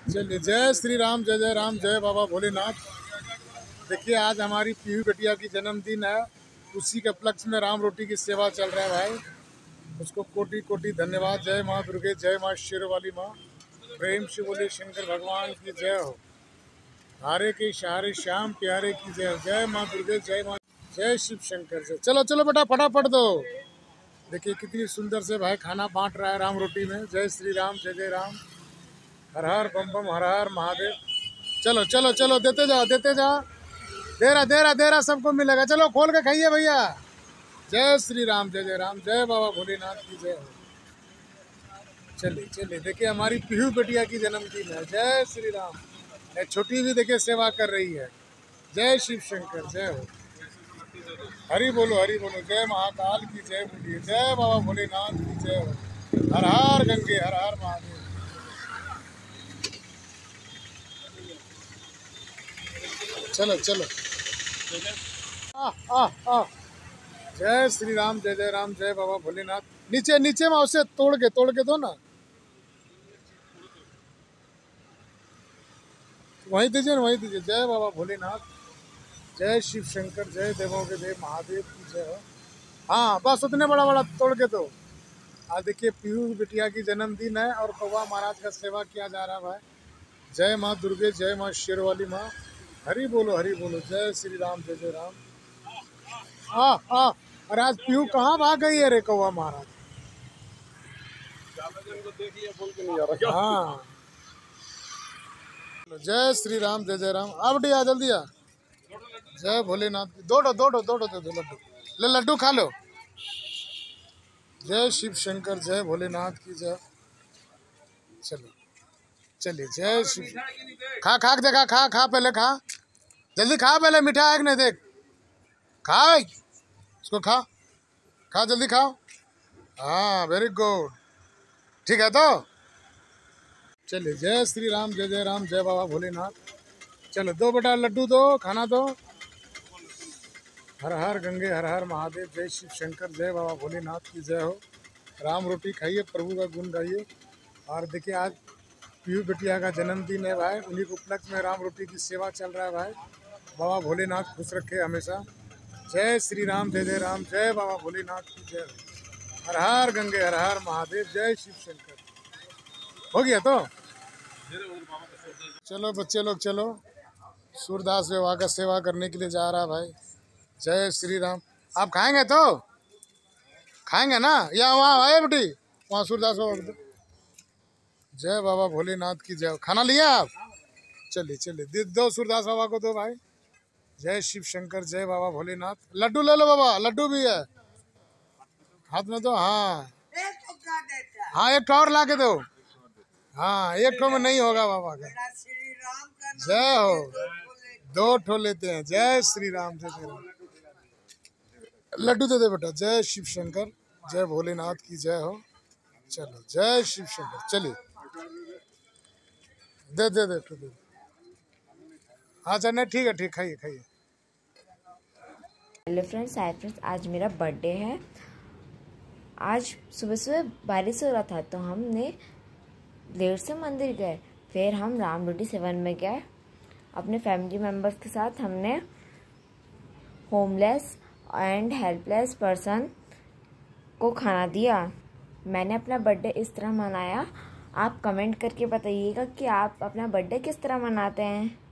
चलिए, जय श्री राम, जय जय राम, जय बाबा भोलेनाथ। देखिए, आज हमारी पीहू बिटिया की जन्मदिन है। उसी के उपलक्ष्य में राम रोटी की सेवा चल रहा है भाई। उसको कोटि कोटि धन्यवाद। जय माँ दुर्गे, जय माँ शेर वाली माँ। प्रेम से बोले शंकर भगवान की जय हो। हारे के सहारे श्याम प्यारे की जय हो। जय माँ दुर्गे, जय माँ, जय शिव शंकर जय। चलो चलो बेटा, फटाफट दो। देखिए कितनी सुंदर से भाई खाना बांट रहा है राम रोटी में। जय श्री राम, जय जय राम, हर हर बम बम, हर हर महादेव। चलो चलो चलो, देते जाओ देते जाओ। दे रहा सबको मिलेगा। चलो खोल के खाइए भैया। जय श्री राम, जय जय राम, जय बाबा भोलेनाथ की जय हो। चलिए चलिए, देखिए हमारी पीहू बिटिया की जन्मदिन है। जय श्री राम। एक छोटी भी देखिए सेवा कर रही है। जय शिव शंकर जय हो। हरि बोलो हरि बोलो। जय महाकाल की जय बोलिए। जय बाबा भोलेनाथ की जय हो। हर हर गंगे, हर हर महादेव। चलो चलो। आ, आ, आ। जय श्री राम, जय जय राम, जय बाबा भोलेनाथ। नीचे नीचे में उसे तोड़ के दो ना। वहीं दीजिए ना, वहीं दीजिए। जय बाबा भोलेनाथ, जय शिव शंकर, जय देवों के देव महादेव की जय हो। हाँ बस उतने बड़ा बड़ा तोड़ के दो। आज देखिए पीहू बिटिया की जन्मदिन है और कौवा महाराज का सेवा किया जा रहा है भाई। जय माँ दुर्गे, जय माँ शेर वाली माँ। हरि बोलो हरि बोलो। जय श्री राम, जय जय राम। आ। और आज पीहू कहाँ भाग गई है रे कौवा महाराज। हाँ, जय श्री राम, जय जय राम। आ बेटी आ, जल्दी आ। जय भोलेनाथ की। दो लड्डू। ले लड्डू खा लो। जय शिव शंकर, जय भोलेनाथ की जय। चलो चलिए, जय शिव। खा खा के देखा, खा खा पहले खा। जल्दी खा, पहले मीठा है कि नहीं देख। खा इसको, खा खा जल्दी खाओ। हाँ वेरी गुड, ठीक है तो। चलिए, जय श्री राम, जय जय राम, जय बाबा भोलेनाथ। चलो दो बेटा लड्डू दो, खाना दो। हर हर गंगे, हर हर महादेव, जय शिव शंकर, जय बाबा भोलेनाथ की जय हो। राम रोटी खाइए, प्रभु का गुण गाइए। और देखिए आज पीहू बिटिया का जन्मदिन है भाई। उन्हीं के उपलक्ष्य में राम रोटी की सेवा चल रहा है भाई। बाबा भोलेनाथ खुश रखे हमेशा। जय श्री राम, जय जय राम, जय बाबा भोलेनाथ की जय। हर हर गंगे, हर हर महादेव, जय शिव शंकर। हो गया तो। चलो बच्चे लोग चलो। सूरदास विवाह का सेवा करने के लिए जा रहा है भाई। जय श्री राम। आप खाएंगे तो खाएंगे ना, या वहाँ आए बेटी, वहाँ सूरदास बाबा। जय बाबा भोलेनाथ की जय। खाना लिया आप। चलिए चलिए, दो सूरदास बाबा को दो भाई। जय शिव शंकर, जय बाबा भोलेनाथ। लड्डू ले लो बाबा, लड्डू भी है हाथ में दो। हाँ हाँ, एक ठो और ला के दो। हाँ, एक ठो में नहीं होगा बाबा का। जय हो। दो ठो लेते हैं। जय श्री राम, जय श्री राम। लड्डू दे दे बेटा। जय शिव शंकर, जय भोलेनाथ की जय हो। चलो, जय शिव शंकर। चलिए, दे दे दे दे। हाँ चल, नहीं ठीक है, ठीक, खाइए खाइए। हेलो फ्रेंड्स, हाय फ्रेंड्स, आज मेरा बर्थडे है। आज सुबह सुबह बारिश हो रहा था तो हमने देर से मंदिर गए। फिर हम राम रोटी सेवन में गए। अपने फैमिली मेम्बर्स के साथ हमने होमलेस एंड हेल्पलेस पर्सन को खाना दिया। मैंने अपना बर्थडे इस तरह मनाया। आप कमेंट करके बताइएगा कि आप अपना बर्थडे किस तरह मनाते हैं।